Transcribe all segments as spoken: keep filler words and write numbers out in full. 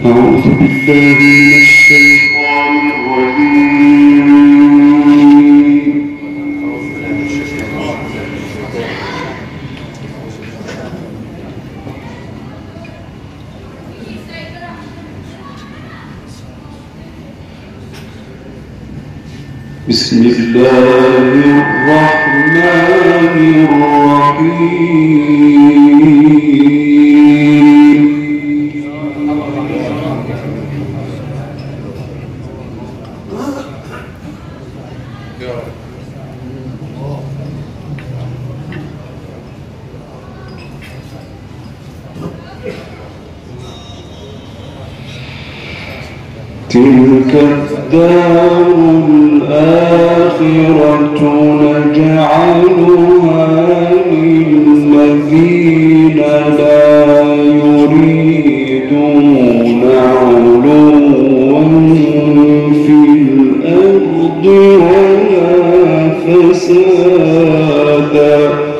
أعوذ بالله من الشيطان الرجيم. بسم الله الرحمن الرحيم. تلك الدار الآخرة نجعلها للذين لا يريدون علوا في الأرض ولا فسادا.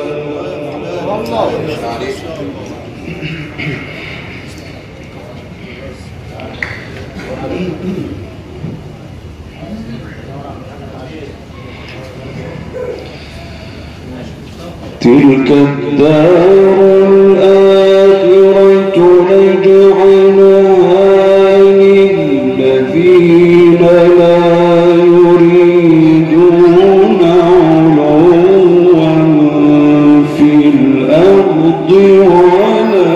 تلك الدار الآخرة نجعلها للذين لا يريدون علوا في الأرض ولا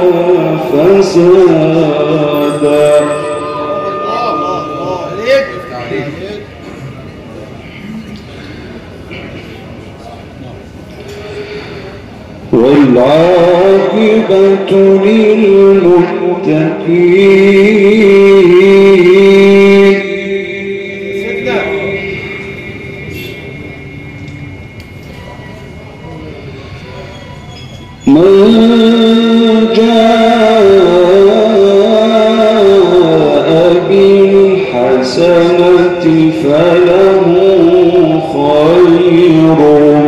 فسادا. والعاقبة للمتقين. من جاء بالحسنة فله خير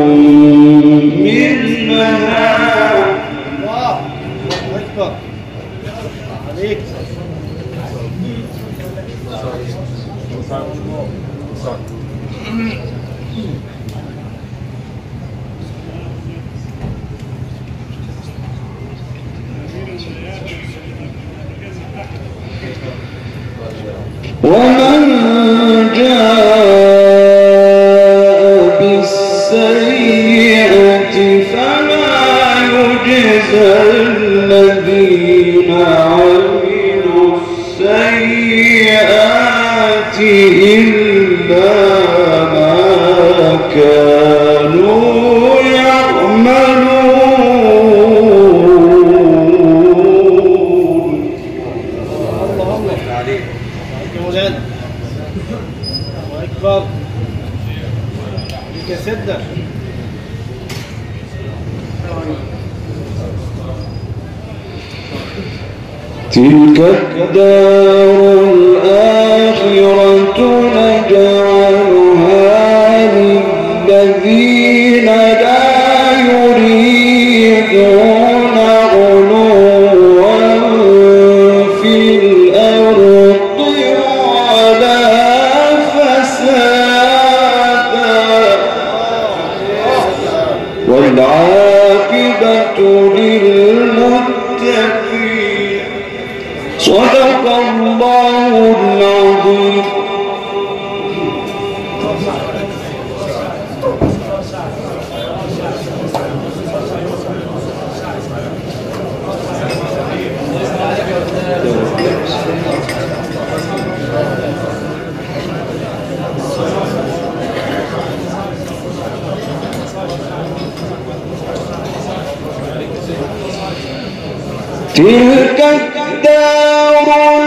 ومن جاء بالسيئة فلا يجزى الذين عملوا السيئات إلا ما كانوا يعملون. الله أكبر. لك سدة. تلك الدار الآخرة نجعلها للذين لا يريدون علوا في الأرض ولا فسادا والعاقبة للمتقين. صدق الله العظيم. تلك الدار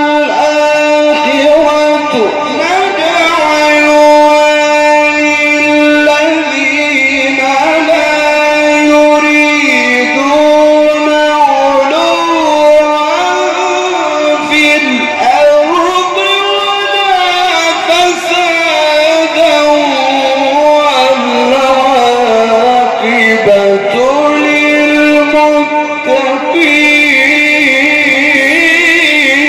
الآخرة نجعلها للذين لا يريدون علوا في الأرض ولا فسادا والعاقبة للمتقين.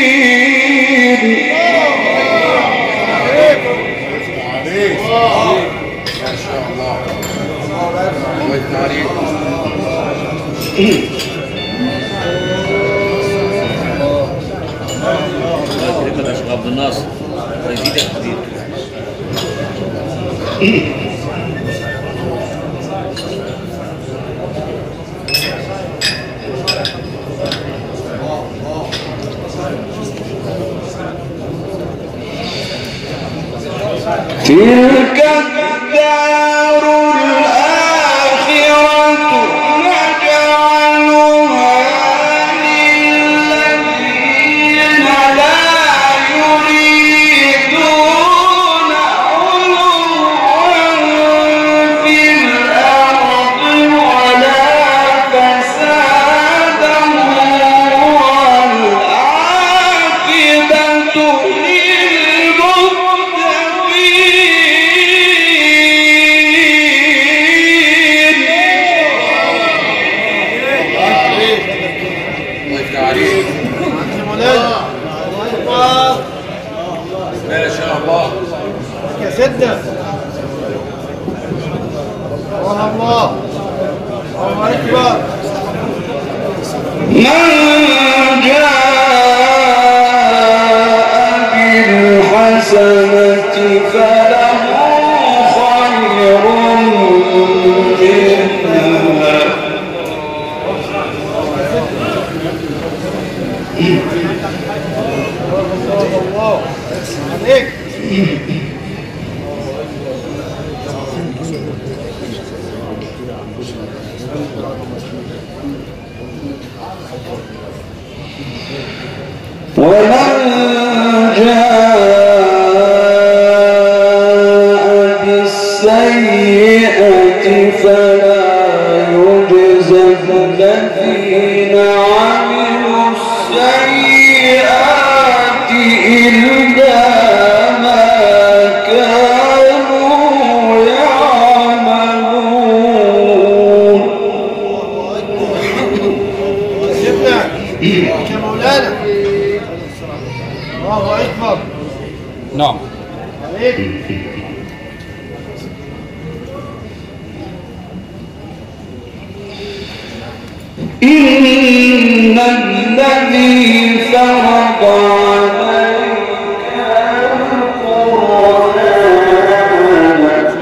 عبد الناصر يزيدك كتير. تلك الدار الآخرة نجعلها للذين لا يريدون علوا في الأرض ولا فسادا والعاقبة سدة الله الله الله أكبر. من جاء بالحسنة فله خير منها الله عليك. ومن جاء بالسيئة فلا يجزى الذين عملوا السيئات إلا ما كانوا يعملون. يا مولانا الله أكبر. نعم. عليك. إن الذي فرض عليك القرآن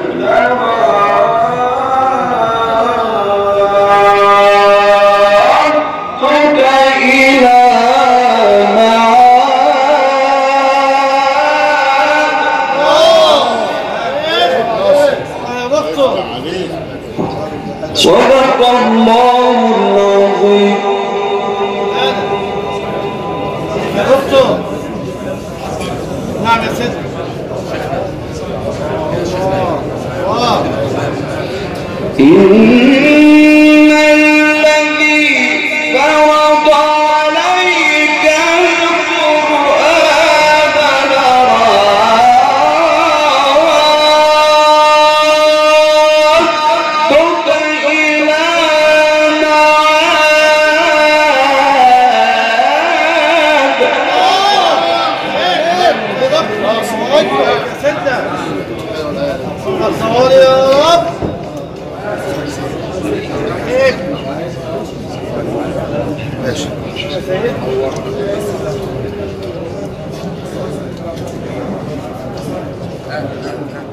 لرادك إلى صدق الله العظيم. يا دكتور. نعم يا سيدي. الله. إن الذي فرض عليك القرآن لرادك إلى معاد. الله أكبر يا سيدنا. الصواري يا رب. عليك. ماشي. يا سيدنا.